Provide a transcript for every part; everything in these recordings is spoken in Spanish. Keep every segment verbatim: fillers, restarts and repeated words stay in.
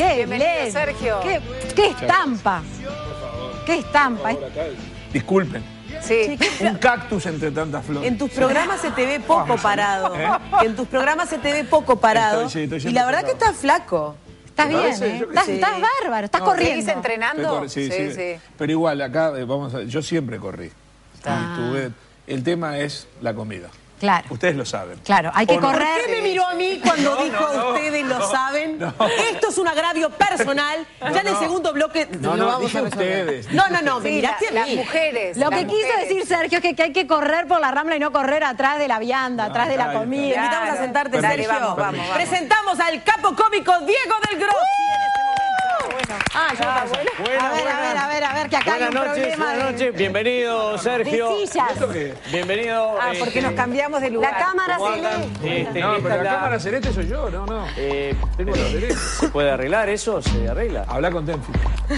qué Bienvenido, bien. Sergio. Qué, qué estampa. Qué estampa. Disculpen. Sí. Un cactus entre tantas flores. En tus programas se te ve poco parado. ¿Eh? En tus programas se te ve poco parado. Estoy, sí, estoy y siempre la verdad que tocado. estás flaco. Estás ¿Te bien, parece? ¿eh? Yo qué Estás, sé. estás bárbaro, estás No, corriendo. ¿seguís entrenando? Estoy corri- sí, sí, sí, sí. Pero igual, acá, eh, vamos a, yo siempre corrí. Ah. Y tuve- el tema es la comida. Claro. Ustedes lo saben. Claro, hay que ¿O no? correr. ¿Por qué me miró a mí cuando No, dijo no, no, ustedes lo no, saben? no. Esto es un agravio personal. No, ya en el no. segundo bloque No, lo no, vamos dije a resolver. ustedes, No, dije no, no, me Sí, miraste la- a mí. las mujeres. Lo las que quiso mujeres. decir Sergio es que, que hay que correr por la rambla y no correr atrás de la vianda, atrás de la ahí está. Te comida. invitamos a Claro. sentarte, Dale, Sergio. vamos, vamos, vamos. Presentamos al capo cómico Diego del Grossi en este momento. Ah, ya está. A ver, a ver, a ver, a ver, que acá hay Buenas un noches, problema buenas de, noches. Bienvenido, Sergio. de sillas. ¿Esto qué? Bienvenido. Ah, porque este, nos cambiamos de lugar. La cámara ¿cómo se andan? lee. Este, No, esta pero es la la- cámara celeste soy yo, no, no. eh, Tengo los derechos. ¿Se puede arreglar eso? ¿Se arregla? Habla con Tenfi.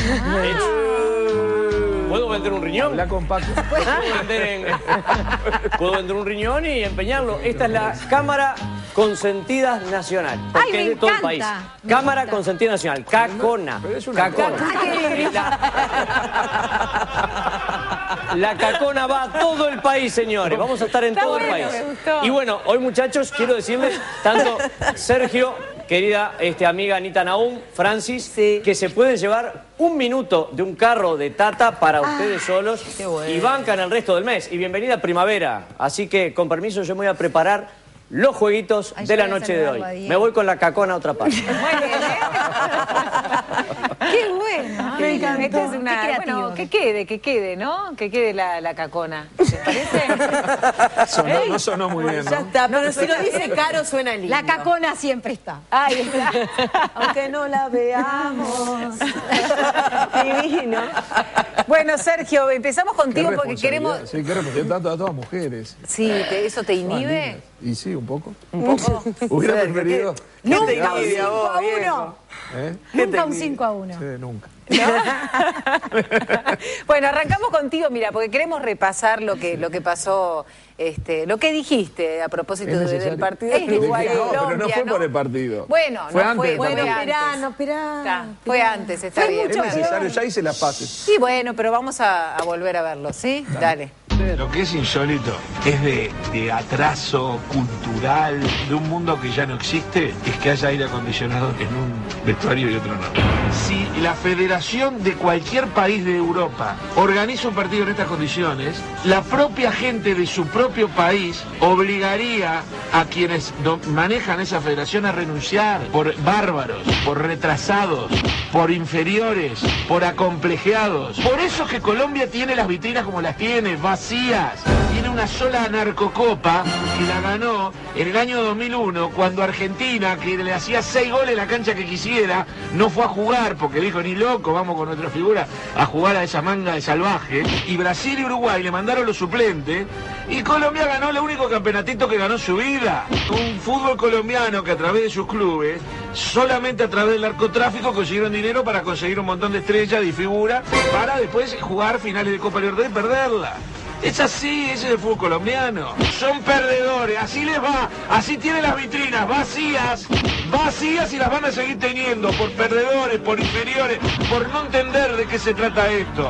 ¿Puedo vender un riñón? Habla con Paco. ¿Puedo vender, en- Puedo vender un riñón y empeñarlo. Esta es la Cámara Consentida Nacional. Porque Ay, me es de todo el país. encanta, me Cámara encanta. Consentida Nacional. Cacona. Pero es una Cacona. La, la Cacona va a todo el país, señores. Vamos a estar en Está todo el bueno, país. me gustó. Y bueno, hoy, muchachos, quiero decirles, tanto Sergio, querida este, amiga Anita Naum, Francis, que se pueden llevar un minuto de un carro de Tata para ustedes solos qué bueno. y bancan el resto del mes. Y bienvenida primavera. Así que, con permiso, yo me voy a preparar los jueguitos Ay, de yo la voy a noche de hoy. saludarlo a Diego. Me voy con la Cacona a otra parte. Qué bueno. Me encantó. Esta es una, Qué creativo. bueno, que quede, que quede, ¿no? Que quede la, la cacona. ¿Te parece? Sonó, no sonó muy bien, Ya ¿no? está, pero si lo dice Caro suena lindo. La cacona siempre está. Ahí está. Aunque no la veamos. Divino. Bueno, Sergio, empezamos Qué contigo porque responsabilidad. queremos... Sí, qué responsabilidad a todas, a todas mujeres. Sí, te- ¿eso te inhibe? Y sí, un poco. Un poco. Hubiera preferido. Nunca te un inhibe a cinco vos, a uno. viejo? ¿Eh? Nunca un cinco a uno. Sí, nunca. Bueno, arrancamos contigo, mira, porque queremos repasar lo que, lo que pasó, este, lo que dijiste a propósito ¿Es de- necesario? del partido Es de Uruguay No, pero no Colombia, fue por el partido. Bueno, Fue no antes fue, del bueno, partido. fue Esperá, antes. no, esperá. Está, fue antes, está Fue bien. Es necesario, ya hice las pases. Sí, bueno, pero vamos a, a volver a verlo, ¿sí? Dale. Lo que es insólito es de, de atraso cultural de un mundo que ya no existe, es que haya aire acondicionado en un vestuario y otro no. Si la federación de cualquier país de Europa organiza un partido en estas condiciones, la propia gente de su propio país obligaría a quienes do- manejan esa federación a renunciar por bárbaros, por retrasados, por inferiores, por acomplejeados. Por eso es que Colombia tiene las vitrinas como las tiene, vacías. Tiene una sola narcocopa que la ganó en el año dos mil uno, cuando Argentina, que le hacía seis goles en la cancha que quisiera, no fue a jugar porque dijo, ni loco, vamos con nuestra figura a jugar a esa manga de salvaje. Y Brasil y Uruguay le mandaron los suplentes y Colombia ganó el único campeonatito que ganó en su vida. Un fútbol colombiano que a través de sus clubes, solamente a través del narcotráfico, consiguieron dinero para conseguir un montón de estrellas y figuras para después jugar finales de Copa Libertadores y perderla. Es así, ese es el fútbol colombiano. Son perdedores, así les va, así tienen las vitrinas, vacías, vacías y las van a seguir teniendo por perdedores, por inferiores, por no entender de qué se trata esto.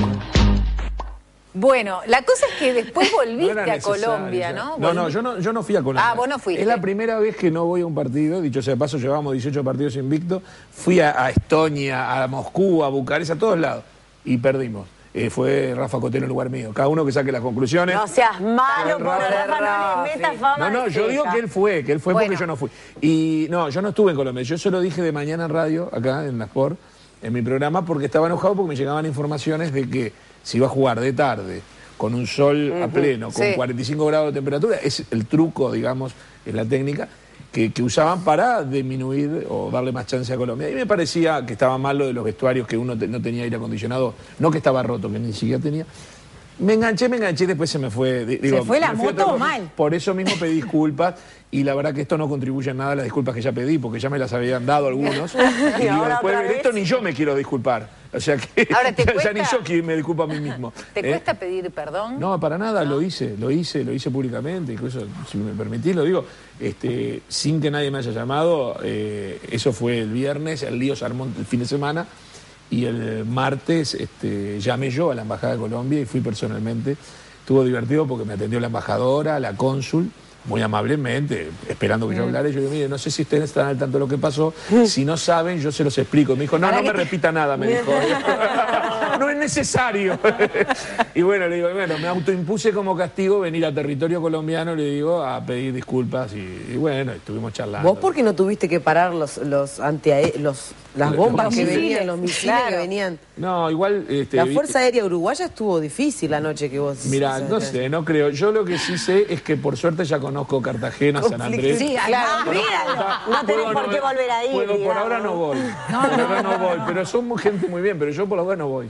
Bueno, la cosa es que después No volviste era a necesario, Colombia, ya. ¿no? No, no, Volví- yo no, yo no fui a Colombia. Ah, vos no fuiste. Es la primera vez que no voy a un partido, dicho sea de paso, llevábamos dieciocho partidos invictos. Fui a, a Estonia, a Moscú, a Bucarest, a todos lados, y perdimos. Eh, fue Rafa Cotelo en lugar mío. Cada uno que saque las conclusiones. No seas malo, Rafa, porque Rafa no le meta fama. No, no, de yo digo ceja. que él fue, que él fue Bueno. porque yo no fui. Y no, yo no estuve en Colombia. Yo se lo dije de mañana en radio, acá en la Sport, en mi programa, porque estaba enojado porque me llegaban informaciones de que se iba a jugar de tarde, con un sol a pleno, con Sí. cuarenta y cinco grados de temperatura. Es el truco, digamos, es la técnica que, que usaban para disminuir o darle más chance a Colombia. Y me parecía que estaba mal lo de los vestuarios, que uno te- no tenía aire acondicionado, no que estaba roto, que ni siquiera tenía. Me enganché, me enganché y después se me fue. Digo, ¿Se fue la me fui a moto otro- o mal? Por eso mismo pedí disculpas y la verdad que esto no contribuye en nada a las disculpas que ya pedí, porque ya me las habían dado algunos. Y digo, ahora después otra de ver esto vez. ni yo me quiero disculpar. O sea que Ahora, ¿te ya, cuesta? ni yo qui- me disculpo a mí mismo. ¿Te ¿Eh? cuesta pedir perdón? No, para nada, lo hice, lo hice, lo hice públicamente, incluso si me permitís lo digo, este, sin que nadie me haya llamado, eh, eso fue el viernes, el lío se armó el fin de semana y el martes este, llamé yo a la Embajada de Colombia y fui personalmente. Estuvo divertido porque me atendió la embajadora, la cónsul, muy amablemente, esperando que yo hablara. Y yo digo, mire, no sé si ustedes están al tanto de lo que pasó. Si no saben, yo se los explico. Me dijo, no, no me repita nada, me dijo. No es necesario. Y bueno, le digo, bueno, me autoimpuse como castigo venir a territorio colombiano, le digo, a pedir disculpas. Y, y bueno, estuvimos charlando. ¿Vos por qué no tuviste que parar los, los antiaé- los las bombas Los que misiles, venían, los misiles claro. que venían? No, igual... Este, La Fuerza Aérea Uruguaya estuvo difícil la noche que vos... Mira, no sé, no creo. Yo lo que sí sé es que por suerte ya conozco Cartagena, San Andrés. Sí, Claro, además, No tenés Puedo por qué volver a ir, puedo- por digamos. ahora no voy. No, por no, ahora no voy. Pero somos gente muy bien, pero yo por ahora no voy.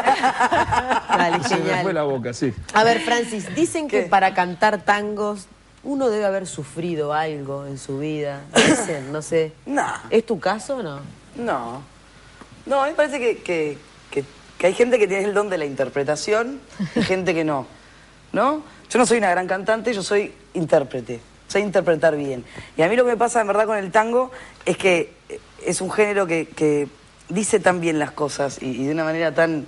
Dale, Se me fue genial. la boca, sí. A ver, Francis, dicen que ¿Qué? para cantar tangos uno debe haber sufrido algo en su vida. Dicen, no sé. No. ¿Es tu caso o no? No. No, a mí me parece que, que, que, que hay gente que tiene el don de la interpretación y gente que no. ¿No? Yo no soy una gran cantante, yo soy intérprete. Sé interpretar bien. Y a mí lo que me pasa en verdad con el tango es que es un género que, que dice tan bien las cosas y, y de una manera tan,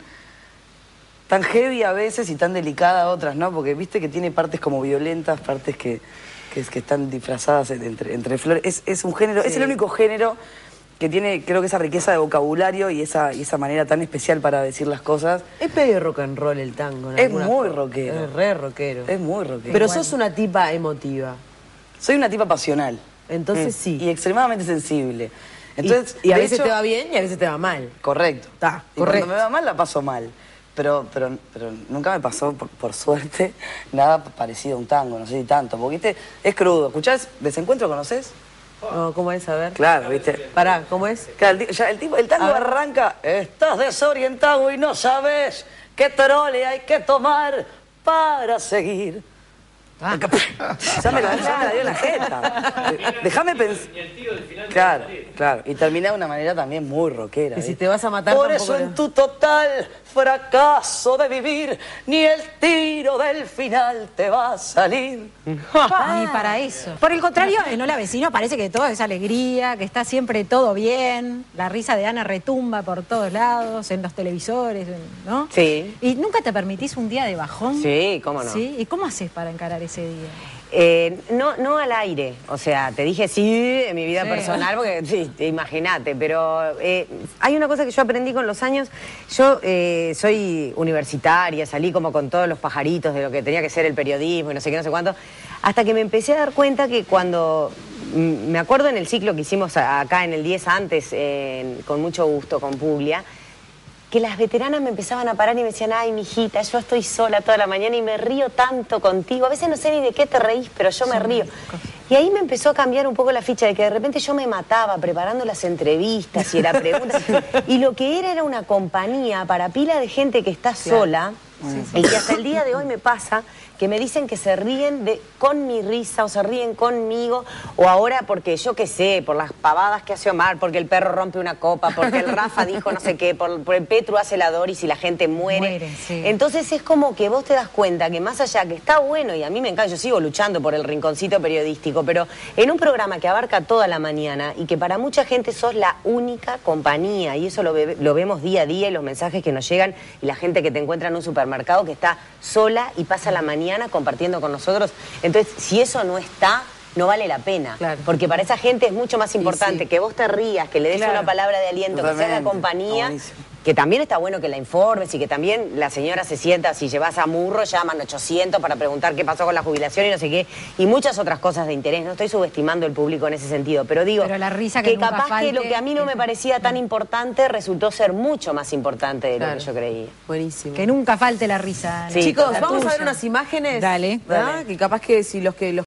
tan heavy a veces y tan delicada a otras, ¿no? Porque viste que tiene partes como violentas, partes que, que, que están disfrazadas entre, entre flores. Es, es un género, es el único género que tiene, creo que esa riqueza de vocabulario y esa, y esa manera tan especial para decir las cosas. Es medio rock and roll el tango. en Es alguna muy forma. rockero. Es re rockero. Es muy rockero. Pero sos una tipa emotiva. Soy una tipa pasional. Entonces Mm. sí. Y extremadamente sensible. Entonces, y, y a de veces hecho- te va bien y a veces te va mal. Correcto. Está, Y correcto. cuando me va mal la paso mal. Pero, pero, pero nunca me pasó, por, por suerte, nada parecido a un tango, no sé si tanto. Porque, viste, es crudo. ¿Escuchás? ¿Desencuentro conoces? No, ¿cómo es? A ver. Claro, viste. Pará, ¿cómo es? Claro, el, ti- ya el tipo, el tango A ver. arranca, estás desorientado y no sabes qué trole hay que tomar para seguir. Ah. Ya me la, ya me la dio en la jeta. De- Déjame pensar. Claro, claro. Y termina de una manera también muy rockera. Y si ¿viste? te vas a matar, Por tampoco eso le- en tu total fracaso de vivir, ni el tiro del final te va a salir. Ni para eso. Por el contrario, en Hola Vecino parece que todo es alegría, que está siempre todo bien. La risa de Ana retumba por todos lados, en los televisores, ¿no? Sí. ¿Y nunca te permitís un día de bajón? Sí, cómo no. ¿Sí? ¿Y cómo haces para encarar ese día? Eh, no, no al aire, o sea, te dije sí en mi vida Sí. personal, porque sí, imagínate, pero eh, hay una cosa que yo aprendí con los años. Yo eh, soy universitaria, salí como con todos los pajaritos de lo que tenía que ser el periodismo y no sé qué, no sé cuánto, hasta que me empecé a dar cuenta que cuando, mm, me acuerdo en el ciclo que hicimos a- acá en el diez antes, en- con mucho gusto, con Puglia, que las veteranas me empezaban a parar y me decían, ay, mijita, yo estoy sola toda la mañana y me río tanto contigo. A veces no sé ni de qué te reís, pero yo me río. Y ahí me empezó a cambiar un poco la ficha de que de repente yo me mataba preparando las entrevistas y la pregunta. Y lo que era era una compañía para pila de gente que está sola y que hasta el día de hoy me pasa que me dicen que se ríen de, con mi risa o se ríen conmigo, o ahora porque yo qué sé, por las pavadas que hace Omar, porque el perro rompe una copa, porque el Rafa dijo no sé qué, por, por el Petru hace la Doris y la gente muere. Muere, sí. Entonces es como que vos te das cuenta que más allá que está bueno, y a mí me encanta, yo sigo luchando por el rinconcito periodístico, pero en un programa que abarca toda la mañana y que para mucha gente sos la única compañía, y eso lo, ve- lo vemos día a día y los mensajes que nos llegan y la gente que te encuentra en un supermercado que está sola y pasa la mañana compartiendo con nosotros. Entonces, si eso no está, no vale la pena. Claro. Porque para esa gente es mucho más importante sí. que vos te rías, que le des Claro. una palabra de aliento, que sea la Totalmente. compañía. Está buenísimo. Que también está bueno que la informes y que también la señora se sienta, si llevas a Murro, llaman ochocientos para preguntar qué pasó con la jubilación y no sé qué, y muchas otras cosas de interés. No estoy subestimando el público en ese sentido, pero digo Pero la risa que nunca capaz falte, que lo que a mí no me parecía tan importante resultó ser mucho más importante de Claro. lo que yo creía. Buenísimo. Que nunca falte la risa. Sí, Chicos, la vamos a tuya. ver unas imágenes. Dale. ¿verdad? Que capaz que si los que los